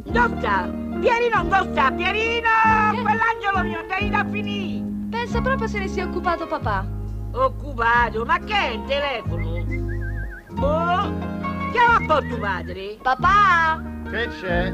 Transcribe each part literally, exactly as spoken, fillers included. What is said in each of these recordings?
Dove sta? Pierino, dove sta? Pierino! Eh? Quell'angelo mio, devi da finire! Pensa proprio se ne sia occupato papà. Occupato? Ma che è il telefono? Oh! Chiama un po' tuo padre! Papà! Che c'è?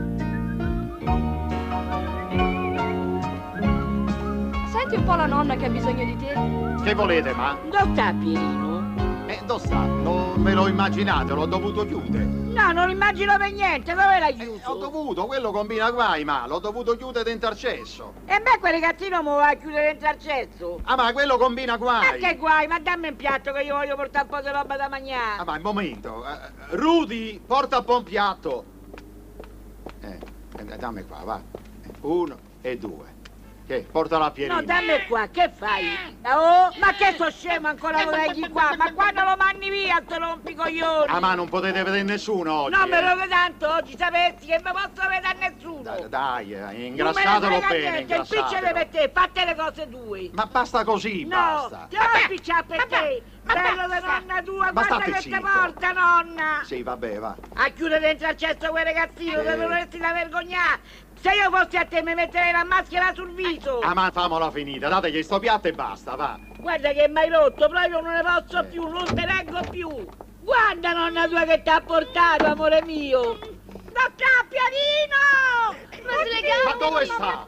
Senti un po' la nonna che ha bisogno di te. Che volete, ma? Dove sta Pierino? Eh, dove sta? Non me lo immaginate, l'ho dovuto chiudere. No, non immagino per niente, dove l'hai Eh, chiuso? ho dovuto, quello combina guai, ma l'ho dovuto chiudere dentro al cesso. E me quel ragazzino mi va a chiudere dentro al cesso? Ah, ma quello combina guai. Ma che guai, ma dammi un piatto che io voglio portare un po' di roba da mangiare. Ah, ma un momento. Eh, Rudy, porta un po' un piatto. Eh, eh, dammi qua, va. Eh, Uno e due. Che? Portala a Pierino. No, dammi qua, che fai? Oh, ma che so scemo ancora lo leggi qua? Ma quando lo manni via, te lo rompi coglioni? Ah, ma non potete vedere nessuno oggi. Non me eh. lo vedo tanto oggi, sapessi che non posso vedere nessuno. Dai, dai, eh, Non me ne ingrassatelo frega bene, niente, il piccione ingrassatelo. per te, fate le cose tue. Ma basta così, No, basta. ti ho picciato per te. Bello di nonna tua, Ma guarda state che ti zitto. porta, nonna. Sì, vabbè, va. A chiudere dentro al cesso quel ragazzino, Eh. te dovresti da vergognare. Se io fossi a te mi metterei la maschera sul viso. Ah, ma famola finita, dategli sto piatto e basta, va. Guarda che mi hai rotto, proprio non ne posso Eh. più, non te reggo più. Guarda nonna tua che ti ha portato, amore mio. Non sta pianino! Ma slegate! Ma dove sta?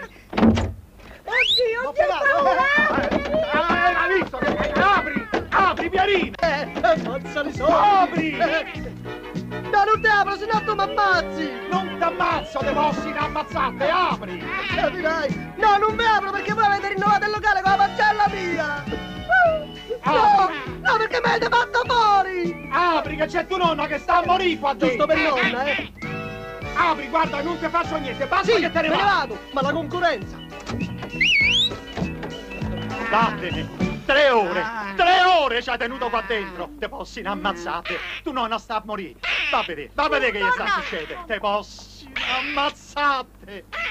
Oddio, Ma oddio, però- paura! Ah, hai visto che... Apri! Apri, Pierino! Eh, forza li soldi! Apri! No, non ti apro, se no tu mi ammazzi! Non t'ammazzo, te fossi ammazzate, apri! Capirai? No, non mi apro perché voi avete rinnovato il locale con la pagella mia! No, no, perché mi avete fatto fuori! Apri, che c'è tuo nonno che sta a morire qua Giusto dentro! per nonna, eh! Apri, guarda, non ti faccio niente, basta Sì, che te me ne ne vai! vado, ma la concorrenza! Vattene! Tre ore! Tre ore ci hai tenuto qua dentro! Te possi ammazzate! Tu nonna sta a morire! Va a vedere, va a vedere che gli sta succedendo! Te possi ammazzate!